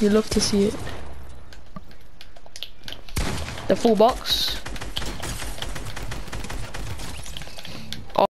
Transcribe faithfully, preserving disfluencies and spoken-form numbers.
You love to see it. The full box.